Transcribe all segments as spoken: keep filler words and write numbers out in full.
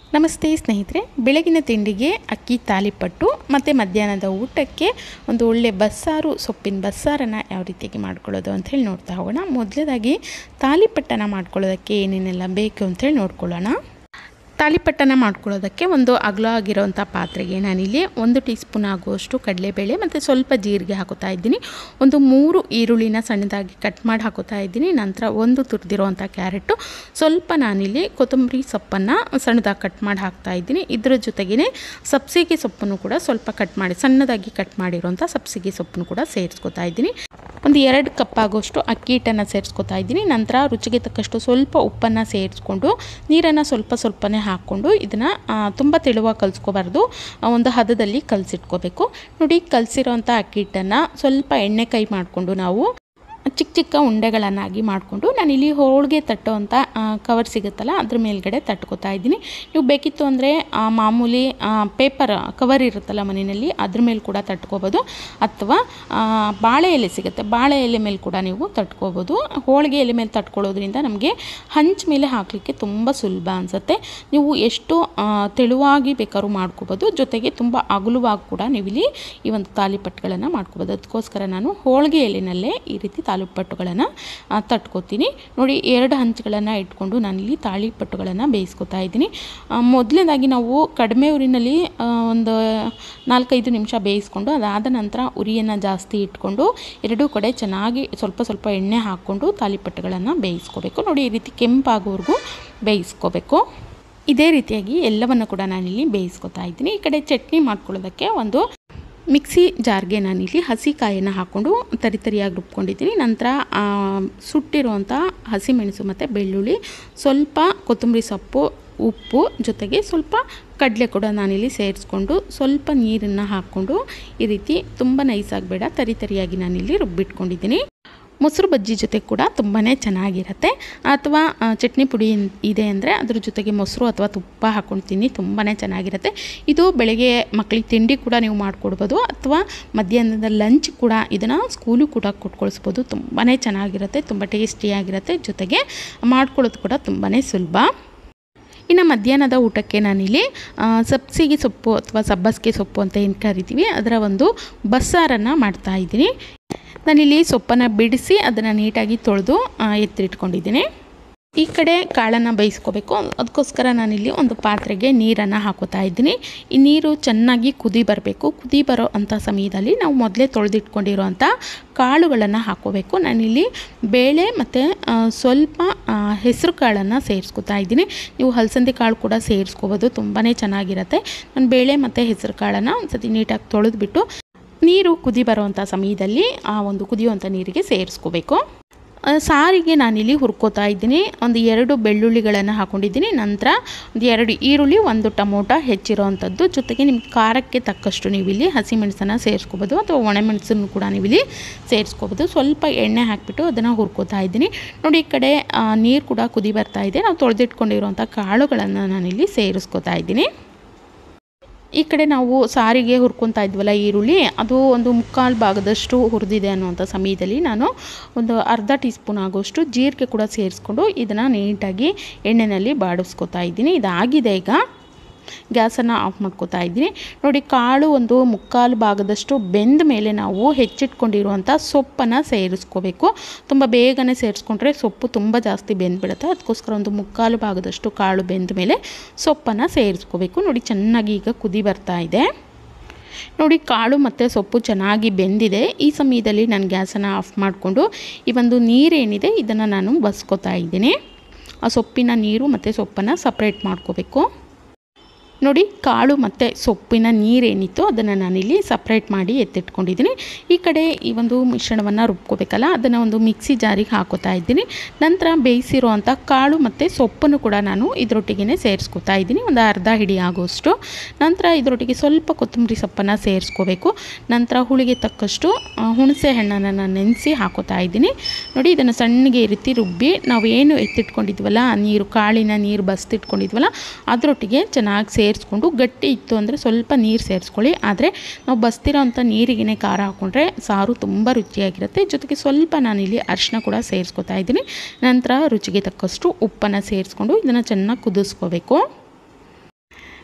ನಮಸ್ತೆ ಸ್ನೇಹಿತರೆ, ಬೆಳಗಿನ ತಿಂಡಿಗೆ ಅಕ್ಕಿ ತಾಲಿಪಟ್ಟು ಮತ್ತು ಮಧ್ಯಾಹ್ನದ ಊಟಕ್ಕೆ ಒಂದು ಒಳ್ಳೆ ಬಸ್ಸಾರು, ಸೊಪ್ಪಿನ ಬಸ್ಸಾರನ್ನು ಯಾವ ರೀತಿಯಾಗಿ ಮಾಡ್ಕೊಳ್ಳೋದು ಅಂಥೇಳಿ ನೋಡ್ತಾ ಹೋಗೋಣ. ಮೊದಲನೇದಾಗಿ ತಾಲಿಪಟ್ಟನ್ನು ಮಾಡ್ಕೊಳ್ಳೋದಕ್ಕೆ ಏನೇನೆಲ್ಲ ಬೇಕು ಅಂಥೇಳಿ ನೋಡ್ಕೊಳ್ಳೋಣ. ತಾಲಿಪಟ್ಟನ್ನು ಮಾಡ್ಕೊಳ್ಳೋದಕ್ಕೆ ಒಂದು ಅಗಲ ಆಗಿರೋವಂಥ ಪಾತ್ರೆಗೆ ನಾನಿಲ್ಲಿ ಒಂದು ಟೀ ಸ್ಪೂನ್ ಆಗುವಷ್ಟು ಕಡಲೆಬೇಳೆ ಮತ್ತು ಸ್ವಲ್ಪ ಜೀರಿಗೆ ಹಾಕೋತಾ ಇದ್ದೀನಿ. ಒಂದು ಮೂರು ಈರುಳ್ಳಿನ ಸಣ್ಣದಾಗಿ ಕಟ್ ಮಾಡಿ ಹಾಕೋತಾ ಇದ್ದೀನಿ. ನಂತರ ಒಂದು ತುರಿದಿರೋವಂಥ ಕ್ಯಾರೆಟು, ಸ್ವಲ್ಪ ನಾನಿಲ್ಲಿ ಕೊತ್ತಂಬರಿ ಸೊಪ್ಪನ್ನು ಸಣ್ಣದಾಗಿ ಕಟ್ ಮಾಡಿ ಹಾಕ್ತಾ ಇದ್ದೀನಿ. ಇದರ ಜೊತೆಗೇ ಸಬ್ಸಿಗೆ ಸೊಪ್ಪನ್ನು ಕೂಡ ಸ್ವಲ್ಪ ಕಟ್ ಮಾಡಿ ಸಣ್ಣದಾಗಿ ಕಟ್ ಮಾಡಿರೋಂಥ ಸಬ್ಸಿಗೆ ಸೊಪ್ಪನ್ನು ಕೂಡ ಸೇರಿಸ್ಕೊತಾ ಇದ್ದೀನಿ. ಒಂದು ಎರಡು ಕಪ್ ಆಗೋಷ್ಟು ಅಕ್ಕಿ ಹಿಟ್ಟನ್ನು ಸೇರಿಸ್ಕೊತಾ ಇದ್ದೀನಿ. ನಂತರ ರುಚಿಗೆ ತಕ್ಕಷ್ಟು ಸ್ವಲ್ಪ ಉಪ್ಪನ್ನು ಸೇರಿಸ್ಕೊಂಡು ನೀರನ್ನು ಸ್ವಲ್ಪ ಸ್ವಲ್ಪನೇ ಹಾಕ್ಕೊಂಡು ಇದನ್ನು ತುಂಬ ತೆಳುವಾಗಿ ಕಲಿಸ್ಕೋಬಾರ್ದು, ಒಂದು ಹದದಲ್ಲಿ ಕಲಸಿಟ್ಕೋಬೇಕು. ನೋಡಿ, ಕಲಸಿರೋಂಥ ಅಕ್ಕಿ ಹಿಟ್ಟನ್ನು ಸ್ವಲ್ಪ ಎಣ್ಣೆ ಕೈ ಮಾಡಿಕೊಂಡು ನಾವು ಚಿಕ್ಕ ಚಿಕ್ಕ ಉಂಡೆಗಳನ್ನಾಗಿ ಮಾಡಿಕೊಂಡು ನಾನಿಲ್ಲಿ ಹೋಳಿಗೆ ತಟ್ಟುವಂಥ ಕವರ್ ಸಿಗುತ್ತಲ್ಲ ಅದ್ರ ಮೇಲ್ಗಡೆ ತಟ್ಕೋತಾ ಇದ್ದೀನಿ. ನೀವು ಬೇಕಿತ್ತು ಅಂದರೆ ಮಾಮೂಲಿ ಪೇಪರ್ ಕವರ್ ಇರುತ್ತಲ್ಲ ಮನೆಯಲ್ಲಿ, ಅದ್ರ ಮೇಲೆ ಕೂಡ ತಟ್ಕೋಬೋದು, ಅಥವಾ ಬಾಳೆ ಎಲೆ ಸಿಗುತ್ತೆ, ಬಾಳೆ ಎಲೆ ಮೇಲೆ ಕೂಡ ನೀವು ತಟ್ಕೋಬೋದು. ಹೋಳಿಗೆ ಎಲೆ ಮೇಲೆ ತಟ್ಕೊಳ್ಳೋದ್ರಿಂದ ನಮಗೆ ಹಂಚ ಮೇಲೆ ಹಾಕಲಿಕ್ಕೆ ತುಂಬ ಸುಲಭ ಅನಿಸುತ್ತೆ. ನೀವು ಎಷ್ಟು ತೆಳುವಾಗಿ ಬೇಕಾದ್ರೂ ಮಾಡ್ಕೋಬೋದು, ಜೊತೆಗೆ ತುಂಬ ಅಗಲವಾಗಿ ಕೂಡ ನೀವಿಲ್ಲಿ ಈ ಒಂದು ತಾಲಿಪಟ್ಟುಗಳನ್ನು ಮಾಡ್ಕೋಬೋದು. ಅದಕ್ಕೋಸ್ಕರ ನಾನು ಹೋಳಿಗೆ ಎಲೆನಲ್ಲೇ ಈ ರೀತಿ ತಾಲಿಪಟ್ಟುಗಳನ್ನು ತಟ್ಕೋತೀನಿ. ನೋಡಿ, ಎರಡು ಹಂಚುಗಳನ್ನು ಇಟ್ಕೊಂಡು ನಾನಿಲ್ಲಿ ತಾಲಿಪಟ್ಟುಗಳನ್ನು ಬೇಯಿಸ್ಕೊತಾ ಇದ್ದೀನಿ. ಮೊದಲನೇದಾಗಿ ನಾವು ಕಡಿಮೆ ಉರಿನಲ್ಲಿ ಒಂದು ನಾಲ್ಕೈದು ನಿಮಿಷ ಬೇಯಿಸ್ಕೊಂಡು ಅದಾದ ನಂತರ ಉರಿಯನ್ನು ಜಾಸ್ತಿ ಇಟ್ಕೊಂಡು ಎರಡೂ ಕಡೆ ಚೆನ್ನಾಗಿ ಸ್ವಲ್ಪ ಸ್ವಲ್ಪ ಎಣ್ಣೆ ಹಾಕ್ಕೊಂಡು ತಾಲಿಪಟ್ಟುಗಳನ್ನು ಬೇಯಿಸ್ಕೋಬೇಕು. ನೋಡಿ, ಈ ರೀತಿ ಕೆಂಪಾಗೋವರೆಗೂ ಬೇಯಿಸ್ಕೋಬೇಕು. ಇದೇ ರೀತಿಯಾಗಿ ಎಲ್ಲವನ್ನು ಕೂಡ ನಾನಿಲ್ಲಿ ಬೇಯಿಸ್ಕೊತಾ ಇದ್ದೀನಿ. ಈ ಕಡೆ ಚಟ್ನಿ ಮಾಡ್ಕೊಳ್ಳೋದಕ್ಕೆ ಒಂದು ಮಿಕ್ಸಿ ಜಾರ್ಗೆ ನಾನಿಲ್ಲಿ ಹಸಿ ಕಾಯನ್ನು ಹಾಕ್ಕೊಂಡು ತರಿ ತರಿಯಾಗಿ ರುಬ್ಕೊಂಡಿದ್ದೀನಿ. ನಂತರ ಸುಟ್ಟಿರುವಂಥ ಹಸಿಮೆಣಸು ಮತ್ತು ಬೆಳ್ಳುಳ್ಳಿ, ಸ್ವಲ್ಪ ಕೊತ್ತಂಬರಿ ಸೊಪ್ಪು, ಉಪ್ಪು, ಜೊತೆಗೆ ಸ್ವಲ್ಪ ಕಡಲೆ ಕೂಡ ನಾನಿಲ್ಲಿ ಸೇರಿಸ್ಕೊಂಡು ಸ್ವಲ್ಪ ನೀರನ್ನು ಹಾಕ್ಕೊಂಡು ಈ ರೀತಿ ತುಂಬ ನೈಸಾಗಿ ಬೇಡ, ತರಿ ತರಿಯಾಗಿ ನಾನಿಲ್ಲಿ ರುಬ್ಬಿಟ್ಕೊಂಡಿದ್ದೀನಿ. ಮೊಸರು ಬಜ್ಜಿ ಜೊತೆ ಕೂಡ ತುಂಬಾ ಚೆನ್ನಾಗಿರುತ್ತೆ. ಅಥವಾ ಚಟ್ನಿ ಪುಡಿ ಇದೆ ಅಂದರೆ ಅದ್ರ ಜೊತೆಗೆ ಮೊಸರು ಅಥವಾ ತುಪ್ಪ ಹಾಕ್ಕೊಳ್ತೀನಿ, ತುಂಬಾ ಚೆನ್ನಾಗಿರುತ್ತೆ. ಇದು ಬೆಳಗ್ಗೆ ಮಕ್ಕಳಿಗೆ ತಿಂಡಿ ಕೂಡ ನೀವು ಮಾಡಿಕೊಡ್ಬೋದು, ಅಥವಾ ಮಧ್ಯಾಹ್ನದ ಲಂಚ್ ಕೂಡ ಇದನ್ನು ಸ್ಕೂಲು ಕೂಡ ಕೊಟ್ಕೊಳಿಸ್ಬೋದು. ತುಂಬಾ ಚೆನ್ನಾಗಿರುತ್ತೆ, ತುಂಬ ಟೇಸ್ಟಿಯಾಗಿರುತ್ತೆ, ಜೊತೆಗೆ ಮಾಡ್ಕೊಳ್ಳೋದು ಕೂಡ ತುಂಬಾ ಸುಲಭ. ಇನ್ನು ಮಧ್ಯಾಹ್ನದ ಊಟಕ್ಕೆ ನಾನಿಲ್ಲಿ ಸಬ್ಸಿಗೆ ಸೊಪ್ಪು ಅಥವಾ ಸಬ್ಬಸಿಗೆ ಸೊಪ್ಪು ಅಂತ ಏನು ಕರಿತೀವಿ ಅದರ ಒಂದು ಬಸ್ಸಾರನ್ನು ಮಾಡ್ತಾಯಿದ್ದೀನಿ. ನಾನಿಲ್ಲಿ ಸೊಪ್ಪನ್ನು ಬಿಡಿಸಿ ಅದನ್ನು ನೀಟಾಗಿ ತೊಳೆದು ಎತ್ತಿಟ್ಕೊಂಡಿದ್ದೀನಿ. ಈ ಕಡೆ ಕಾಳನ್ನು ಬೇಯಿಸ್ಕೋಬೇಕು. ಅದಕ್ಕೋಸ್ಕರ ನಾನಿಲ್ಲಿ ಒಂದು ಪಾತ್ರೆಗೆ ನೀರನ್ನು ಹಾಕೋತಾ ಇದ್ದೀನಿ. ಈ ನೀರು ಚೆನ್ನಾಗಿ ಕುದಿ ಬರಬೇಕು. ಕುದಿ ಬರೋ ಅಂಥ ಸಮಯದಲ್ಲಿ ನಾವು ಮೊದಲೇ ತೊಳೆದಿಟ್ಕೊಂಡಿರೋವಂಥ ಕಾಳುಗಳನ್ನು ಹಾಕೋಬೇಕು. ನಾನಿಲ್ಲಿ ಬೇಳೆ ಮತ್ತು ಸ್ವಲ್ಪ ಹೆಸರು ಕಾಳನ್ನು ಸೇರಿಸ್ಕೊತಾ ಇದ್ದೀನಿ. ನೀವು ಹಲಸಂದೆ ಕಾಳು ಕೂಡ ಸೇರಿಸ್ಕೋಬೋದು, ತುಂಬಾ ಚೆನ್ನಾಗಿರುತ್ತೆ. ನಾನು ಬೇಳೆ ಮತ್ತು ಹೆಸರು ಕಾಳನ್ನು ಒಂದು ಸತಿ ನೀಟಾಗಿ ತೊಳೆದ್ಬಿಟ್ಟು ನೀರು ಕುದಿ ಬರುವಂಥ ಸಮಯದಲ್ಲಿ ಆ ಒಂದು ಕುದಿಯುವಂಥ ನೀರಿಗೆ ಸೇರಿಸ್ಕೋಬೇಕು. ಸಾರಿಗೆ ನಾನಿಲ್ಲಿ ಹುರ್ಕೋತಾ ಇದ್ದೀನಿ. ಒಂದು ಎರಡು ಬೆಳ್ಳುಳ್ಳಿಗಳನ್ನು ಹಾಕ್ಕೊಂಡಿದ್ದೀನಿ. ನಂತರ ಒಂದು ಎರಡು ಈರುಳ್ಳಿ, ಒಂದು ಟೊಮೊಟೊ ಹೆಚ್ಚಿರೋವಂಥದ್ದು, ಜೊತೆಗೆ ನಿಮ್ಮ ಖಾರಕ್ಕೆ ತಕ್ಕಷ್ಟು ನೀವಿಲ್ಲಿ ಹಸಿಮೆಣಸನ್ನು ಸೇರಿಸ್ಕೋಬೋದು, ಅಥವಾ ಒಣಮೆಣಸನ್ನು ಕೂಡ ನೀವಿಲ್ಲಿ ಸೇರಿಸ್ಕೋಬೋದು. ಸ್ವಲ್ಪ ಎಣ್ಣೆ ಹಾಕಿಬಿಟ್ಟು ಅದನ್ನು ಹುರ್ಕೋತಾ ಇದ್ದೀನಿ. ನೋಡಿ, ಈ ಕಡೆ ನೀರು ಕೂಡ ಕುದಿ ಬರ್ತಾ ಇದೆ. ನಾವು ತೊಳೆದಿಟ್ಕೊಂಡಿರುವಂಥ ಕಾಳುಗಳನ್ನು ನಾನಿಲ್ಲಿ ಸೇರಿಸ್ಕೋತಾ ಇದ್ದೀನಿ. ಈ ಕಡೆ ನಾವು ಸಾರಿಗೆ ಹುರ್ಕೊತಾ ಇದ್ವಲ್ಲ ಈರುಳ್ಳಿ, ಅದು ಒಂದು ಮುಕ್ಕಾಲು ಭಾಗದಷ್ಟು ಹುರಿದಿದೆ ಅನ್ನುವಂಥ ಸಮಯದಲ್ಲಿ ನಾನು ಒಂದು ಅರ್ಧ ಟೀ ಸ್ಪೂನ್ ಆಗೋಷ್ಟು ಜೀರಿಗೆ ಕೂಡ ಸೇರಿಸ್ಕೊಂಡು ಇದನ್ನು ನೀಟಾಗಿ ಎಣ್ಣೆಯಲ್ಲಿ ಬಾಡಿಸ್ಕೊತಾ ಇದ್ದೀನಿ. ಇದಾಗಿದೆ. ಈಗ ಗ್ಯಾಸನ್ನು ಆಫ್ ಮಾಡ್ಕೋತಾ ಇದ್ದೀನಿ. ನೋಡಿ, ಕಾಳು ಒಂದು ಮುಕ್ಕಾಲು ಭಾಗದಷ್ಟು ಬೆಂದ ಮೇಲೆ ನಾವು ಹೆಚ್ಚಿಟ್ಕೊಂಡಿರುವಂಥ ಸೊಪ್ಪನ್ನು ಸೇರಿಸ್ಕೋಬೇಕು. ತುಂಬ ಬೇಗನೆ ಸೇರಿಸ್ಕೊಂಡ್ರೆ ಸೊಪ್ಪು ತುಂಬ ಜಾಸ್ತಿ ಬೆಂದ್ಬಿಡುತ್ತೆ. ಅದಕ್ಕೋಸ್ಕರ ಒಂದು ಮುಕ್ಕಾಲು ಭಾಗದಷ್ಟು ಕಾಳು ಬೆಂದ ಮೇಲೆ ಸೊಪ್ಪನ್ನು ಸೇರಿಸ್ಕೋಬೇಕು. ನೋಡಿ, ಚೆನ್ನಾಗಿ ಈಗ ಕುದಿ ಬರ್ತಾ ಇದೆ. ನೋಡಿ, ಕಾಳು ಮತ್ತು ಸೊಪ್ಪು ಚೆನ್ನಾಗಿ ಬೆಂದಿದೆ. ಈ ಸಮಯದಲ್ಲಿ ನಾನು ಗ್ಯಾಸನ್ನು ಆಫ್ ಮಾಡಿಕೊಂಡು ಈ ಒಂದು ನೀರೇನಿದೆ ಇದನ್ನು ನಾನು ಬಸ್ಕೋತಾ ಇದ್ದೀನಿ. ಆ ಸೊಪ್ಪಿನ ನೀರು ಮತ್ತು ಸೊಪ್ಪನ್ನು ಸಪ್ರೇಟ್ ಮಾಡ್ಕೋಬೇಕು. ನೋಡಿ, ಕಾಳು ಮತ್ತು ಸೊಪ್ಪಿನ ನೀರೇನಿತ್ತು ಅದನ್ನು ನಾನಿಲ್ಲಿ ಸಪ್ರೇಟ್ ಮಾಡಿ ಎತ್ತಿಟ್ಕೊಂಡಿದ್ದೀನಿ. ಈ ಕಡೆ ಈ ಒಂದು ಮಿಶ್ರಣವನ್ನು ರುಬ್ಕೋಬೇಕಲ್ಲ, ಅದನ್ನು ಒಂದು ಮಿಕ್ಸಿ ಜಾರಿಗೆ ಹಾಕೋತಾ ಇದ್ದೀನಿ. ನಂತರ ಬೇಯಿಸಿರೋ ಅಂಥ ಕಾಳು ಮತ್ತು ಸೊಪ್ಪನ್ನು ಕೂಡ ನಾನು ಇದರೊಟ್ಟಿಗೆ ಸೇರಿಸ್ಕೊತಾ ಇದ್ದೀನಿ, ಒಂದು ಅರ್ಧ ಹಿಡಿ ಆಗೋಷ್ಟು. ನಂತರ ಇದರೊಟ್ಟಿಗೆ ಸ್ವಲ್ಪ ಕೊತ್ತಂಬರಿ ಸೊಪ್ಪನ್ನು ಸೇರಿಸ್ಕೋಬೇಕು. ನಂತರ ಹುಳಿಗೆ ತಕ್ಕಷ್ಟು ಹುಣಸೆ ಹಣ್ಣನ್ನು ನಾನು ನೆನೆಸಿ ಹಾಕೋತಾ ಇದ್ದೀನಿ. ನೋಡಿ, ಇದನ್ನು ಸಣ್ಣಗೆ ಈ ರೀತಿ ರುಬ್ಬಿ ನಾವು ಏನು ಎತ್ತಿಟ್ಕೊಂಡಿದ್ವಲ್ಲ ನೀರು, ಕಾಳಿನ ನೀರು ಬಸ್ತಿಟ್ಕೊಂಡಿದ್ವಲ್ಲ ಅದರೊಟ್ಟಿಗೆ ಚೆನ್ನಾಗಿ ಸೇರಿಸ್ಕೊಂಡು, ಗಟ್ಟಿ ಇತ್ತು ಅಂದರೆ ಸ್ವಲ್ಪ ನೀರು ಸೇರಿಸ್ಕೊಳ್ಳಿ. ಆದರೆ ನಾವು ಬಸ್ತಿರೋ ಅಂಥ ನೀರಿಗೇ ಖಾರ ಹಾಕ್ಕೊಂಡ್ರೆ ಸಾರು ತುಂಬ ರುಚಿಯಾಗಿರುತ್ತೆ. ಜೊತೆಗೆ ಸ್ವಲ್ಪ ನಾನಿಲ್ಲಿ ಅರಿಶಿನ ಕೂಡ ಸೇರಿಸ್ಕೊತಾ ಇದ್ದೀನಿ. ನಂತರ ರುಚಿಗೆ ತಕ್ಕಷ್ಟು ಉಪ್ಪನ್ನು ಸೇರಿಸ್ಕೊಂಡು ಇದನ್ನು ಚೆನ್ನಾಗಿ ಕುದಿಸ್ಕೋಬೇಕು.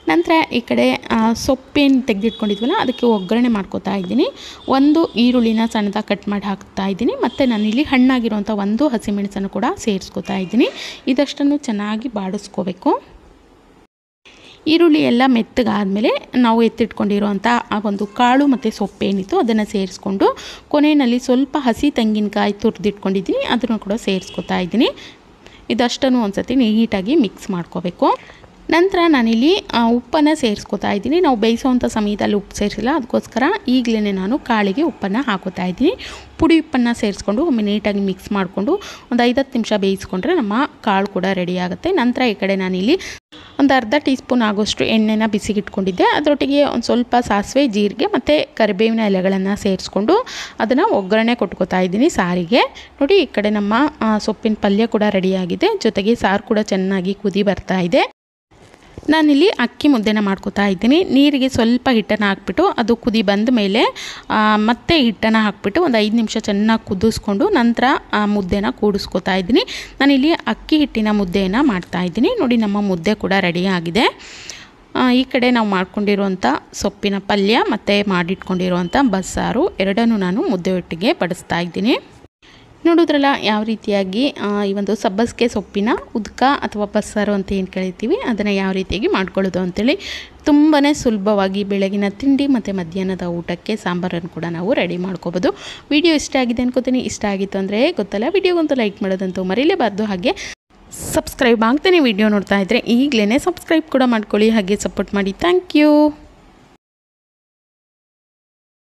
ನಂತರ ಈ ಕಡೆ ಸೊಪ್ಪೇನು ತೆಗೆದಿಟ್ಕೊಂಡಿದ್ವಲ್ಲ ಅದಕ್ಕೆ ಒಗ್ಗರಣೆ ಮಾಡ್ಕೋತಾ ಇದ್ದೀನಿ. ಒಂದು ಈರುಳ್ಳಿನ ಸಣ್ಣದಾಗಿ ಕಟ್ ಮಾಡಿ ಹಾಕ್ತಾ ಇದ್ದೀನಿ. ಮತ್ತು ನಾನಿಲ್ಲಿ ಹಣ್ಣಾಗಿರುವಂಥ ಒಂದು ಹಸಿಮೆಣಸನ್ನು ಕೂಡ ಸೇರಿಸ್ಕೋತಾ ಇದ್ದೀನಿ. ಇದಷ್ಟನ್ನು ಚೆನ್ನಾಗಿ ಬಾಡಿಸ್ಕೋಬೇಕು. ಈರುಳ್ಳಿ ಎಲ್ಲ ಮೆತ್ತಗಾದಮೇಲೆ ನಾವು ಎತ್ತಿಟ್ಕೊಂಡಿರೋವಂಥ ಆ ಒಂದು ಕಾಳು ಮತ್ತು ಸೊಪ್ಪೇನಿತ್ತು ಅದನ್ನು ಸೇರಿಸ್ಕೊಂಡು ಕೊನೆಯಲ್ಲಿ ಸ್ವಲ್ಪ ಹಸಿ ತೆಂಗಿನಕಾಯಿ ತುರಿದಿಟ್ಕೊಂಡಿದ್ದೀನಿ, ಅದನ್ನು ಕೂಡ ಸೇರಿಸ್ಕೊತಾ ಇದ್ದೀನಿ. ಇದಷ್ಟನ್ನು ಒಂದು ಸತಿ ನೀಟಾಗಿ ಮಿಕ್ಸ್ ಮಾಡ್ಕೋಬೇಕು. ನಂತರ ನಾನಿಲ್ಲಿ ಉಪ್ಪನ್ನು ಸೇರಿಸ್ಕೊತಾ ಇದ್ದೀನಿ. ನಾವು ಬೇಯಿಸೋವಂಥ ಸಮಯದಲ್ಲಿ ಉಪ್ಪು ಸೇರಿಸಿಲ್ಲ, ಅದಕ್ಕೋಸ್ಕರ ಈಗಲೇ ನಾನು ಕಾಳಿಗೆ ಉಪ್ಪನ್ನು ಹಾಕೋತಾ ಇದ್ದೀನಿ. ಪುಡಿ ಉಪ್ಪನ್ನು ಸೇರಿಸ್ಕೊಂಡು ಒಮ್ಮೆ ನೀಟಾಗಿ ಮಿಕ್ಸ್ ಮಾಡಿಕೊಂಡು ಒಂದು ಐದು ಹತ್ತು ನಿಮಿಷ ಬೇಯಿಸ್ಕೊಂಡ್ರೆ ನಮ್ಮ ಕಾಳು ಕೂಡ ರೆಡಿ ಆಗುತ್ತೆ. ನಂತರ ಈ ಕಡೆ ನಾನಿಲ್ಲಿ ಒಂದು ಅರ್ಧ ಟೀ ಸ್ಪೂನ್ ಆಗೋಷ್ಟು ಎಣ್ಣೆನ ಬಿಸಿಗಿಟ್ಕೊಂಡಿದ್ದೆ. ಅದರೊಟ್ಟಿಗೆ ಒಂದು ಸ್ವಲ್ಪ ಸಾಸಿವೆ, ಜೀರಿಗೆ ಮತ್ತು ಕರಿಬೇವಿನ ಎಲೆಗಳನ್ನು ಸೇರಿಸ್ಕೊಂಡು ಅದನ್ನು ಒಗ್ಗರಣೆ ಕೊಟ್ಕೋತಾ ಇದ್ದೀನಿ ಸಾರಿಗೆ. ನೋಡಿ, ಈ ಕಡೆ ನಮ್ಮ ಸೊಪ್ಪಿನ ಪಲ್ಯ ಕೂಡ ರೆಡಿಯಾಗಿದೆ. ಜೊತೆಗೆ ಸಾರು ಕೂಡ ಚೆನ್ನಾಗಿ ಕುದಿ ಬರ್ತಾ ಇದೆ. ನಾನಿಲ್ಲಿ ಅಕ್ಕಿ ಮುದ್ದೆನ ಮಾಡ್ಕೋತಾ ಇದ್ದೀನಿ. ನೀರಿಗೆ ಸ್ವಲ್ಪ ಹಿಟ್ಟನ್ನು ಹಾಕ್ಬಿಟ್ಟು ಅದು ಕುದಿ ಬಂದ ಮೇಲೆ ಮತ್ತೆ ಹಿಟ್ಟನ್ನು ಹಾಕ್ಬಿಟ್ಟು ಒಂದು ಐದು ನಿಮಿಷ ಚೆನ್ನಾಗಿ ಕುದಿಸ್ಕೊಂಡು ನಂತರ ಆ ಮುದ್ದೆನ ಕೂಡಿಸ್ಕೋತಾ ಇದ್ದೀನಿ. ನಾನಿಲ್ಲಿ ಅಕ್ಕಿ ಹಿಟ್ಟಿನ ಮುದ್ದೆಯನ್ನು ಮಾಡ್ತಾಯಿದ್ದೀನಿ. ನೋಡಿ, ನಮ್ಮ ಮುದ್ದೆ ಕೂಡ ರೆಡಿ ಆಗಿದೆ. ಈ ಕಡೆ ನಾವು ಮಾಡ್ಕೊಂಡಿರುವಂಥ ಸೊಪ್ಪಿನ ಪಲ್ಯ ಮತ್ತು ಮಾಡಿಟ್ಕೊಂಡಿರುವಂಥ ಬಸ್ಸಾರು ಎರಡನ್ನೂ ನಾನು ಮುದ್ದೆ ಒಟ್ಟಿಗೆ ಬಡಿಸ್ತಾ ಇದ್ದೀನಿ. ನೋಡಿದ್ರಲ್ಲ ಯಾವ ರೀತಿಯಾಗಿ ಈ ಒಂದು ಸಬ್ಬಸಿಗೆ ಸೊಪ್ಪಿನ ಉದ್ಕ ಅಥವಾ ಬಸ್ಸಾರು ಅಂತ ಏನು ಕರಿತೀವಿ ಅದನ್ನು ಯಾವ ರೀತಿಯಾಗಿ ಮಾಡ್ಕೊಳ್ಳೋದು ಅಂತೇಳಿ ತುಂಬಾ ಸುಲಭವಾಗಿ ಬೆಳಗಿನ ತಿಂಡಿ ಮತ್ತು ಮಧ್ಯಾಹ್ನದ ಊಟಕ್ಕೆ ಸಾಂಬಾರನ್ನು ಕೂಡ ನಾವು ರೆಡಿ ಮಾಡ್ಕೋಬೋದು. ವಿಡಿಯೋ ಇಷ್ಟ ಆಗಿದೆ ಅನ್ಕೋತೀನಿ. ಇಷ್ಟ ಆಗಿತ್ತು ಅಂದರೆ ಗೊತ್ತಲ್ಲ, ವಿಡಿಯೋಗಂತೂ ಲೈಕ್ ಮಾಡೋದಂತೂ ಮರೀಲೇಬಾರ್ದು. ಹಾಗೆ ಸಬ್ಸ್ಕ್ರೈಬ್ ಆಗ್ತಾನೆ ವಿಡಿಯೋ ನೋಡ್ತಾ ಇದ್ದರೆ ಈಗಲೇ ಸಬ್ಸ್ಕ್ರೈಬ್ ಕೂಡ ಮಾಡ್ಕೊಳ್ಳಿ, ಹಾಗೆ ಸಪೋರ್ಟ್ ಮಾಡಿ. Thank you.